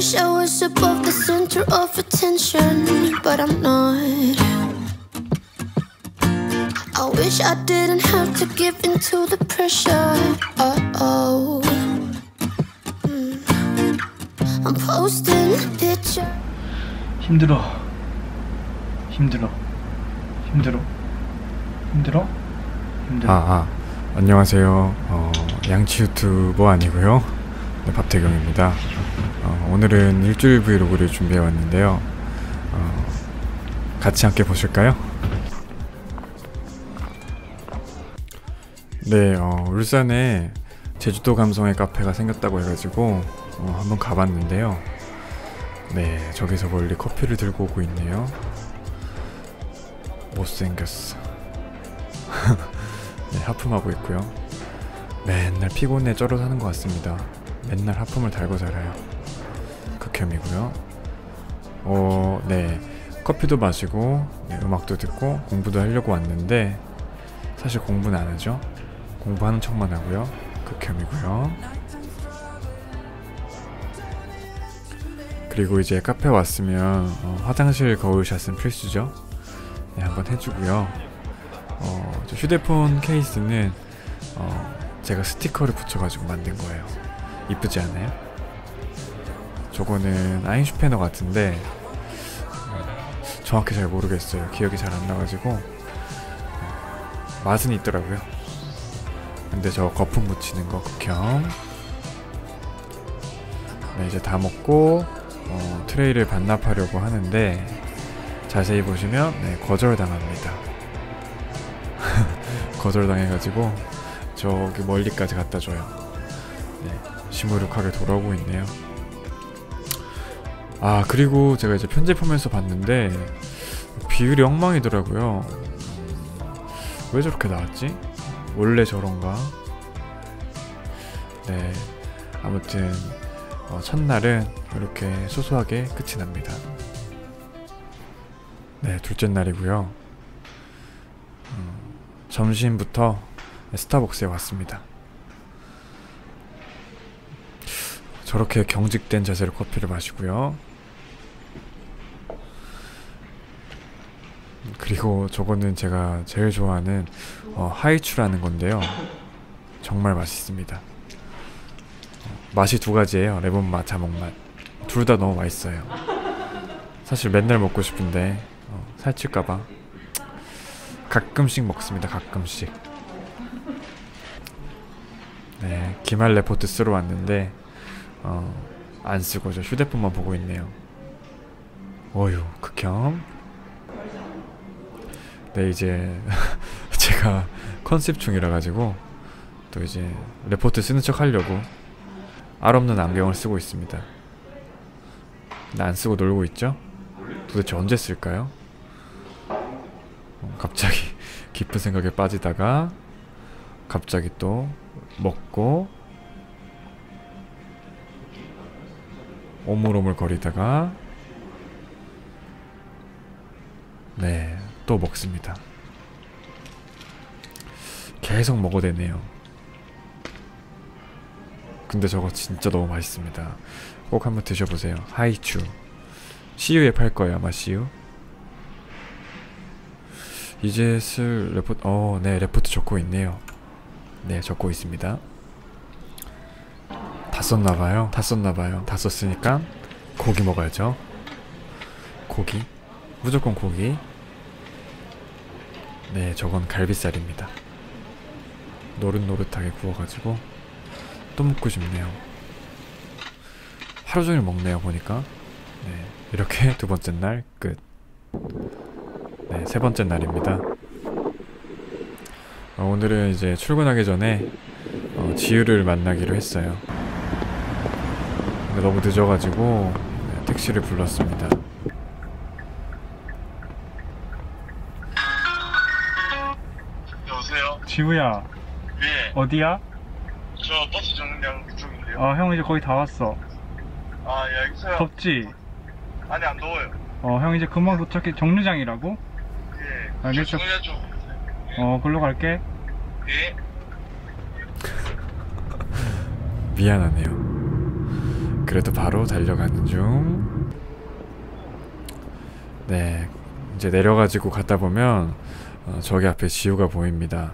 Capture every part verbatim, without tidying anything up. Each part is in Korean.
wish I was above the center of attention, but I'm not. I wish I didn't have to give in to the pressure. Uh-oh. mm. I'm posting a picture. 힘들어. 힘들어. 힘들어. 힘들어? 힘들어. 아, 아. 안녕하세요. 어, 양치 유튜버 아니고요. 네, 박태경입니다. 어, 오늘은 일주일 브이로그를 준비해 왔는데요. 어, 같이 함께 보실까요? 네, 어, 울산에 제주도 감성의 카페가 생겼다고 해가지고 어, 한번 가봤는데요. 네, 저기서 멀리 커피를 들고 오고 있네요. 못생겼어. 네, 하품하고 있고요. 맨날 피곤해 쩔어 사는 것 같습니다. 맨날 하품을 달고 살아요. 극혐이고요. 어, 네, 커피도 마시고 네, 음악도 듣고 공부도 하려고 왔는데 사실 공부는 안 하죠. 공부하는 척만 하고요. 극혐이고요. 그리고 이제 카페 왔으면 어, 화장실 거울샷은 필수죠. 네, 한번 해주고요. 어, 저 휴대폰 케이스는 어, 제가 스티커를 붙여가지고 만든 거예요. 이쁘지 않아요? 저거는 아인슈페너 같은데 어, 정확히 잘 모르겠어요. 기억이 잘 안 나가지고 어, 맛은 있더라고요. 근데 저 거품 묻히는 거 극혐. 네, 이제 다 먹고 어, 트레이를 반납하려고 하는데 자세히 보시면 네, 거절당합니다. 거절당해가지고 저기 멀리까지 갖다 줘요. 네, 시무룩하게 돌아오고 있네요. 아, 그리고 제가 이제 편집하면서 봤는데 비율이 엉망이더라고요. 왜 저렇게 나왔지? 원래 저런가? 네, 아무튼 어, 첫날은 이렇게 소소하게 끝이 납니다. 네, 둘째 날이고요. 음, 점심부터 스타벅스에 왔습니다. 저렇게 경직된 자세로 커피를 마시고요. 그리고 저거는 제가 제일 좋아하는 어, 하이츄라는 건데요. 정말 맛있습니다. 어, 맛이 두 가지예요. 레몬 맛, 자몽 맛. 둘 다 너무 맛있어요. 사실 맨날 먹고 싶은데 어, 살찔까봐 가끔씩 먹습니다. 가끔씩. 네, 기말 레포트 쓰러 왔는데 어, 안 쓰고 저 휴대폰만 보고 있네요. 어휴, 극혐. 네, 이제 제가 컨셉 중이라 가지고 또 이제 레포트 쓰는 척 하려고 알 없는 안경을 쓰고 있습니다. 근데 안 쓰고 놀고 있죠? 도대체 언제 쓸까요? 어, 갑자기 깊은 생각에 빠지다가 갑자기 또 먹고 오물오물 거리다가 네, 또 먹습니다. 계속 먹어대네요. 근데 저거 진짜 너무 맛있습니다. 꼭 한번 드셔보세요. 하이츄. 씨유에 팔 거예요, 아마 씨유. 이제 쓸 레포트, 어, 네, 레포트 적고 있네요. 네, 적고 있습니다. 다 썼나봐요. 다 썼나봐요. 다 썼으니까 고기 먹어야죠. 고기. 무조건 고기. 네, 저건 갈비살입니다. 노릇노릇하게 구워가지고 또 먹고 싶네요. 하루 종일 먹네요, 보니까. 네, 이렇게 두 번째 날 끝. 네, 세 번째 날입니다. 어, 오늘은 이제 출근하기 전에 어, 지유를 만나기로 했어요. 근데 너무 늦어가지고 네, 택시를 불렀습니다. 여보세요? 지우야, 예. 어디야? 저 버스 정류장 그쪽인데요. 어, 형 이제 거의 다 왔어. 아, 예, 알겠어요. 덥지? 아니, 안 더워요. 어, 형 이제 금방 도착해. 정류장이라고? 예. 알겠어. 저 정류장 쪽. 어, 글로 갈게. 예. 미안하네요. 그래도 바로 달려가는 중. 네, 이제 내려가지고 갔다 보면 어, 저기 앞에 지우가 보입니다.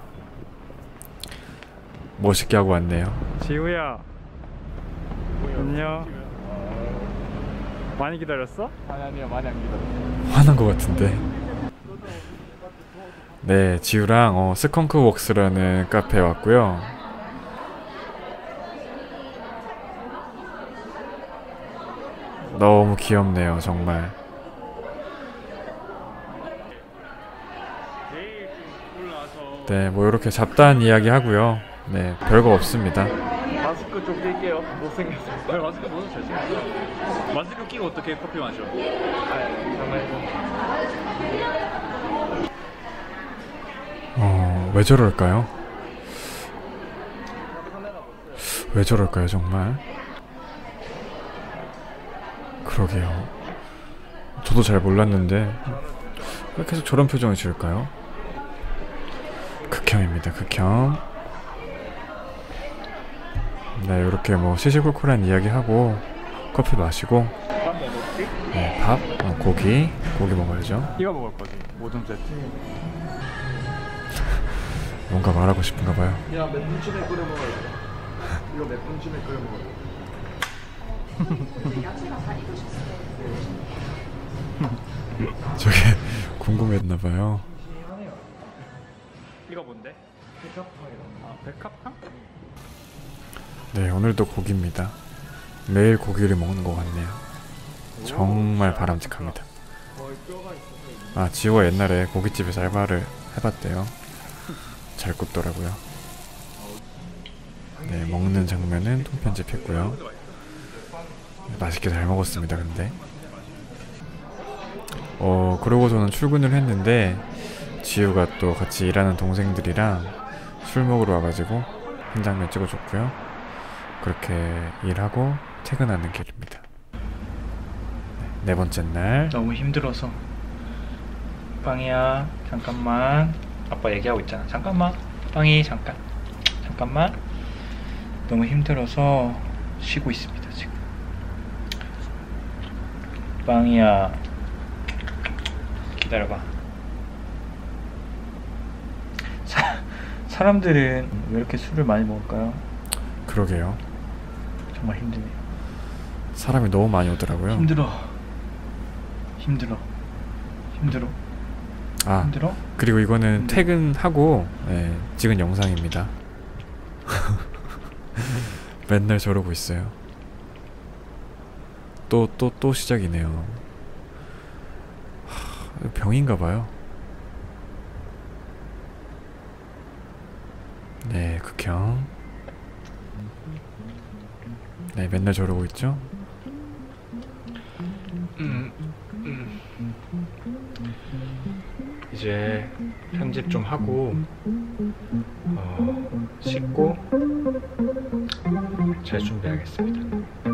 멋있게 하고 왔네요. 지우야. 안녕. 많이 기다렸어? 아니 아니요 많이 안 기다려. 화난 것 같은데. 네, 지우랑 어, 스컹크 웍스라는 카페에 왔고요. 너무 귀엽네요, 정말. 네, 뭐 이렇게 잡다한 이야기 하고요. 네, 별거 없습니다. 마스크 좀 낄게요. 못생겼어. 왜 마스크 너무 잘생겼어. 마스크 끼고 어떻게 커피 마셔? 아 정말. 어, 왜 저럴까요? 왜 저럴까요, 정말? 그러게요. 저도 잘 몰랐는데 왜 계속 저런 표정을 지을까요? 극혐입니다, 극혐. 네, 이렇게 뭐 시시콜콜한 이야기하고 커피 마시고, 네, 밥, 어, 고기, 고기 먹어야죠. 이거 먹을 거지. 모든 세트. 뭔가 말하고 싶은가 봐요. 야, 몇 분쯤에 끓여 먹어야 돼? 이거 몇 분쯤에 끓여 먹어야 돼? 저게 궁금했나봐요. 이거 뭔데? 아, 백합탕? 네, 오늘도 고기입니다. 매일 고기를 먹는 것 같네요. 정말 바람직합니다. 아, 지우가 옛날에 고깃집에서 알바를 해봤대요. 잘 굽더라고요. 네, 먹는 장면은 통편집했고요. 네, 맛있게 잘 먹었습니다. 근데 어 그러고 저는 출근을 했는데 지우가 또 같이 일하는 동생들이랑 술 먹으러 와가지고 한 장면 찍어줬고요. 그렇게 일하고 퇴근하는 길입니다. 네 번째 날. 너무 힘들어서. 빵이야, 잠깐만. 아빠 얘기하고 있잖아. 잠깐만. 빵이 잠깐. 잠깐만. 너무 힘들어서 쉬고 있습니다, 지금. 빵이야. 기다려봐. 사, 사람들은 왜 이렇게 술을 많이 먹을까요? 그러게요. 정말 힘드네요. 사람이 너무 많이 오더라고요. 힘들어. 힘들어. 힘들어. 아, 힘들어? 그리고 이거는 힘들어. 퇴근하고 네, 찍은 영상입니다. 맨날 저러고 있어요. 또 또 또 시작이네요. 하, 병인가봐요. 네, 극혐. 네, 맨날 저러고 있죠. 음, 음. 이제 편집 좀 하고 어, 씻고 잘 준비하겠습니다.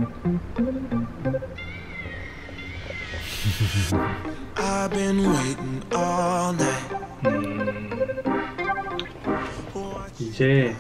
I've been waiting all night. 음, 이제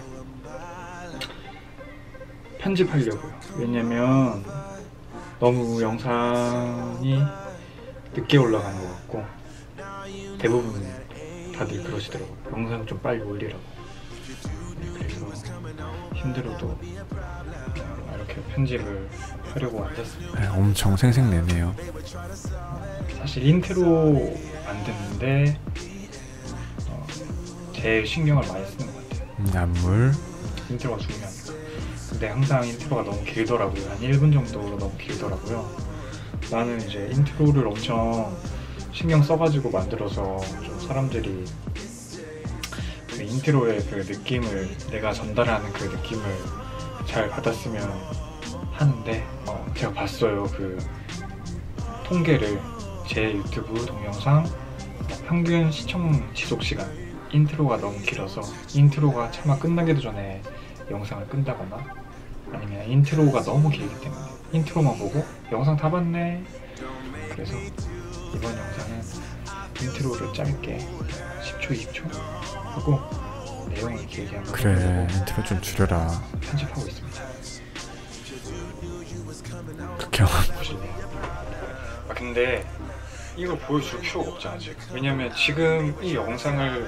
편집하려고요. 왜냐면 너무 영상이 늦게 올라가는 것 같고 대부분 다들 그러시더라고요. 영상 좀 빨리 올리라고. 네, 그래서 힘들어도 이렇게 편집을 하려고 앉았습니다. 네, 엄청 생색내네요. 사실 인트로 안 듣는데 어, 제일 신경을 많이 쓰는 것 같아요. 음, 안물. 인트로가 중요합니다. 근데 항상 인트로가 너무 길더라고요. 한 일 분 정도 너무 길더라고요. 나는 이제 인트로를 엄청 신경 써가지고 만들어서 좀 사람들이 그 인트로의 그 느낌을, 내가 전달하는 그 느낌을 잘 받았으면 하는데 어, 제가 봤어요. 그 통계를. 제 유튜브 동영상 평균 시청 지속 시간, 인트로가 너무 길어서 인트로가 차마 끝나기도 전에 영상을 끈다거나 아니면 인트로가 너무 길기 때문에 인트로만 보고 영상 다 봤네. 그래서 이번 영상은 인트로를 짧게 십 초, 이십 초 하고 내용을 길게 하고 그래, 인트로 좀 줄여라. 편집하고 있습니다. 극혐. 보실래요? 아 근데 이걸 보여줄 필요가 없잖아 지금. 왜냐면 지금 이 영상을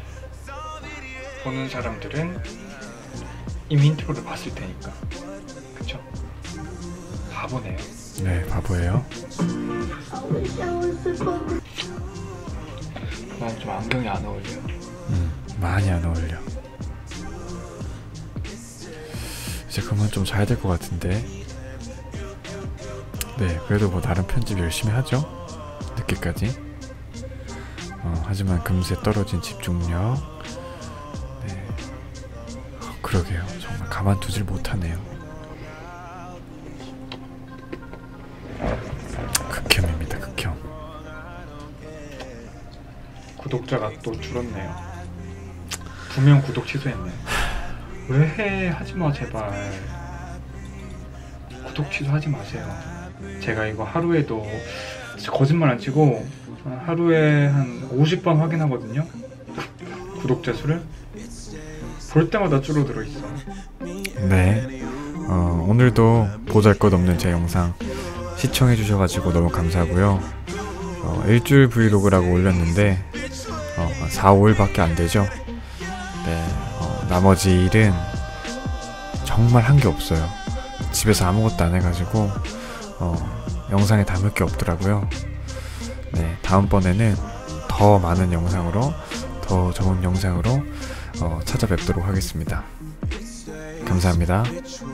보는 사람들은 이미 인트로를 봤을 테니까. 그쵸? 바보네요. 네, 바보예요. 난 좀 안경이 안 어울려. 음, 많이 안 어울려. 이제 그만 좀 자야 될 것 같은데. 네, 그래도 뭐 나름 편집 열심히 하죠. 늦게까지. 어, 하지만 금세 떨어진 집중력. 네, 어, 그러게요. 정말 가만두질 못하네요. 극혐입니다, 극혐. 구독자가 또 줄었네요. 두 명 구독 취소했네. 왜 해? 하지마 제발. 구독 취소하지 마세요. 제가 이거 하루에도 진짜 거짓말 안 치고 하루에 한 오십 번 확인하거든요. 구독자 수를. 볼 때마다 줄어들어 있어. 네, 어, 오늘도 보잘것없는 제 영상 시청해 주셔가지고 너무 감사하고요. 어, 일주일 브이로그라고 올렸는데 어, 사, 오일밖에 안 되죠. 네, 어, 나머지 일은 정말 한 게 없어요. 집에서 아무것도 안 해가지고 어, 영상에 담을 게 없더라고요. 네, 다음번에는 더 많은 영상으로, 더 좋은 영상으로 어, 찾아뵙도록 하겠습니다. 감사합니다.